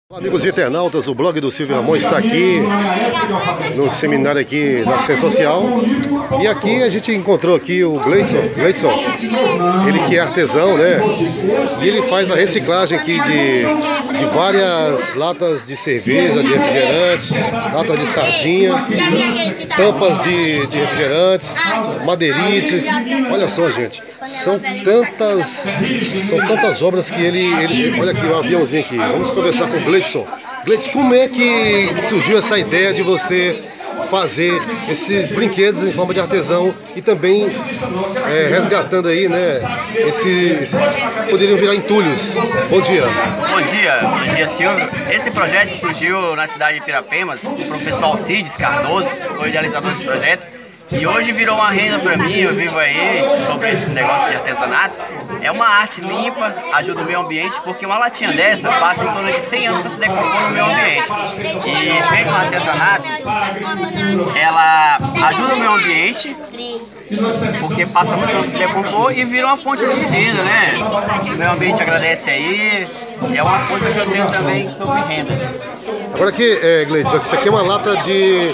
Amigos internautas, o blog do Silvio Ramon está aqui no seminário aqui da Ciência Social. E aqui a gente encontrou aqui o Gleidson, ele que é artesão, né? E ele faz a reciclagem aqui de várias latas de cerveja, de refrigerante, latas de sardinha, tampas de refrigerantes, madeirites. Olha só, gente, são tantas obras que ele olha aqui o aviãozinho aqui. Vamos conversar com o Gleidson. Gleidson, como é que surgiu essa ideia de você fazer esses brinquedos em forma de artesão e também resgatando aí, né, esses poderiam virar entulhos? Bom dia. Bom dia, Silvio. Esse projeto surgiu na cidade de Pirapemas, o professor Alcides Cardoso foi o idealizador desse projeto. E hoje virou uma renda para mim, eu vivo aí sobre esse negócio de artesanato. É uma arte limpa, ajuda o meio ambiente, porque uma latinha dessa passa em torno de 100 anos para se decompor no meio ambiente. E feito no artesanato, ela ajuda o meio ambiente, porque passa muito tempo se decompor e vira uma fonte de renda, né? O meio ambiente agradece aí, e é uma coisa que eu tenho também sobre renda. Agora aqui, Gleidson, isso aqui é uma lata de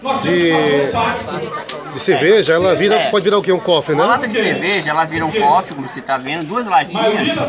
cerveja, ela pode virar o quê? Um cofre, né? Uma lata de cerveja, ela vira um cofre, como você está vendo, duas latinhas,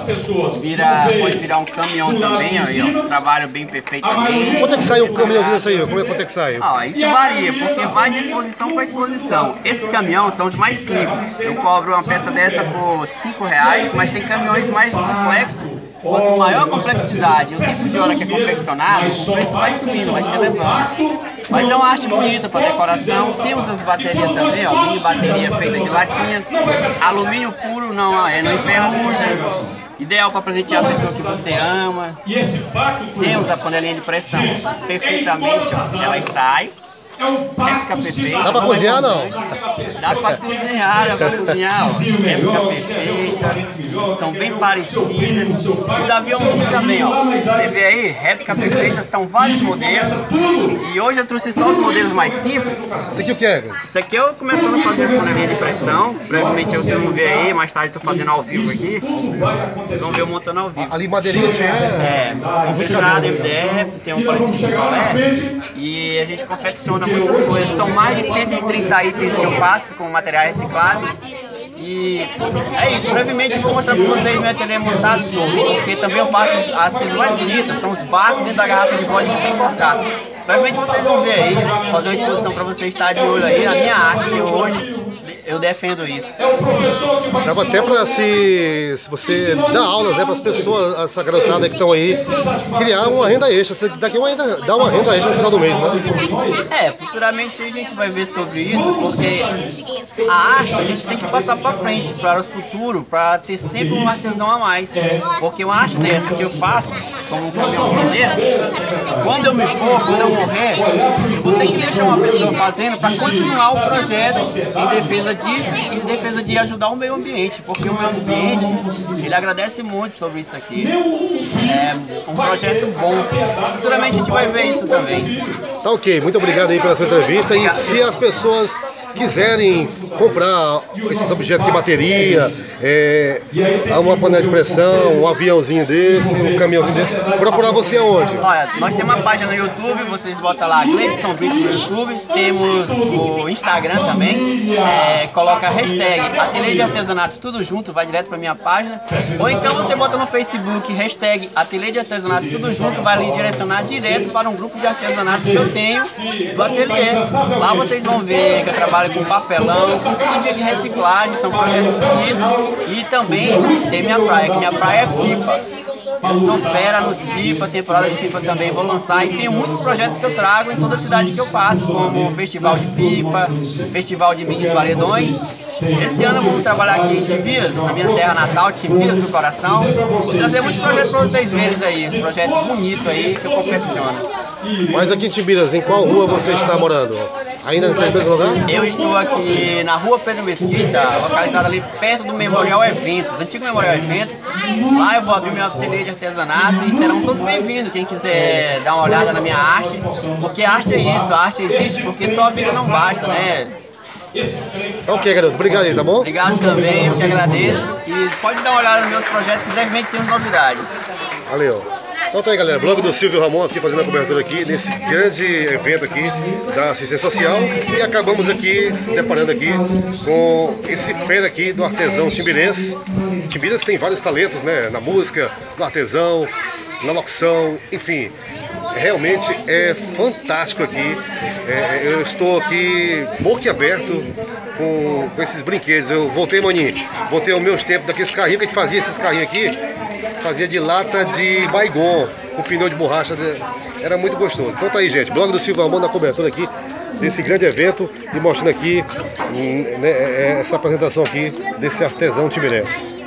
pode virar um caminhão também, aí, ó, trabalho bem perfeito também. Quanto é que sai um caminhãozinho desse aí? Quanto é que sai? Isso varia, porque vai de exposição para exposição. Esses caminhões são os mais simples, eu cobro uma peça dessa por R$5, mas tem caminhões mais complexos. Quanto maior a complexidade e o tipo de hora que é confeccionado, o preço vai subindo, vai se elevando. Mas é uma arte bonita para decoração. Temos as baterias também, ó, mini bateria feita de latinha. Alumínio puro, não enferruja. Ideal para presentear a pessoa que você ama. Temos a panelinha de pressão. Perfeitamente, ó, ela sai. Réplica perfeita. Dá pra cozinhar, não? Dá pra cozinhar, ó. Réplica perfeita. São bem parecidas. Os aviãozinhos também, ó. Você vê aí, réplica perfeita, são vários modelos. E hoje eu trouxe só os modelos mais simples. Isso aqui o que é? Isso aqui eu começando a fazer as panelinhas de pressão. Brevemente você não vê aí, mais tarde eu tô fazendo ao vivo aqui. Vocês vão ver eu montando ao vivo. Ali madeirinha confeccionado MDF, tem um palito de colé. E a gente confecciona muitas coisas. São mais de 130 itens que eu faço com materiais recicláveis. E é isso, brevemente eu vou mostrar para vocês meu ateliê montado todo, porque também eu faço as coisas mais bonitas, são os barcos dentro da garrafa de vodka sem cortar. Brevemente vocês vão ver aí, fazer uma exposição para vocês estar de olho aí na minha arte, que hoje eu defendo isso. Dava até para se você dar aulas, né, para as pessoas, essa garotada que estão aí, criar uma renda extra. Daqui dá uma renda extra no final do mês, né? Futuramente a gente vai ver sobre isso, porque a arte a gente tem que passar para frente, para o futuro, para ter sempre um artesão a mais. Porque uma arte dessa que eu faço, como um caminhãozinho desse, quando eu me for, quando eu morrer, eu vou ter que deixar uma pessoa fazendo para continuar o projeto em defesa disso e em defesa de ajudar o meio ambiente, porque o meio ambiente, ele agradece muito sobre isso aqui. É um projeto bom. Futuramente a gente vai ver isso também. Tá ok, muito obrigado aí pela sua entrevista. E se as pessoas quiserem comprar esses objetos de bateria, uma panela de pressão, um aviãozinho desse, um caminhãozinho desse, procurar você aonde? Olha, nós temos uma página no YouTube, vocês botam lá Gleidson Brito no YouTube, temos o Instagram também, coloca a hashtag Ateliê de Artesanato tudo junto, vai direto pra minha página, ou então você bota no Facebook hashtag Ateliê de Artesanato tudo junto, vai lhe direcionar direto para um grupo de artesanato que eu tenho do ateliê. Lá vocês vão ver que eu trabalho com papelão, com tudo de reciclagem, são projetos bonitos. E também tem minha praia, que minha praia é pipa. Eu sou fera nos pipa, temporada de pipa também vou lançar. E tenho muitos projetos que eu trago em toda a cidade que eu passo, como o Festival de Pipa, Festival de Minis Paredões. Esse ano vamos trabalhar aqui em Timbiras, na minha terra natal, Timbiras do coração. Vou trazer muitos projetos para vocês verem aí, esse projeto bonito aí que eu confecciono. Mas aqui em Timbiras, em qual rua você está morando? Ainda no mesmo lugar? Eu estou aqui na rua Pedro Mesquita, localizada ali perto do Memorial Eventos, antigo Memorial Eventos. Lá eu vou abrir meu ateliê de artesanato e serão todos bem-vindos, quem quiser dar uma olhada na minha arte, porque a arte é isso, a arte existe porque só a vida não basta, né? Ok, garoto, obrigado aí, tá bom? Obrigado também, eu que agradeço. E pode dar uma olhada nos meus projetos que brevemente temos novidade. Valeu. Então tá aí, galera, blog do Silvio Ramon aqui fazendo a cobertura aqui nesse grande evento aqui da assistência social, e acabamos aqui se deparando aqui com esse feira aqui do artesão timbirense. Timbiras tem vários talentos, né, na música, no artesão, na locução, enfim. Realmente é fantástico aqui. Eu estou aqui boquiaberto com esses brinquedos. Eu voltei, maninho, voltei aos meus tempos daqueles carrinhos que a gente fazia, esses carrinhos aqui, fazia de lata de Baygon, com pneu de borracha, era muito gostoso. Então tá aí, gente, blog do Silvio Ramon na cobertura aqui desse grande evento e mostrando aqui essa apresentação aqui desse artesão timbirense.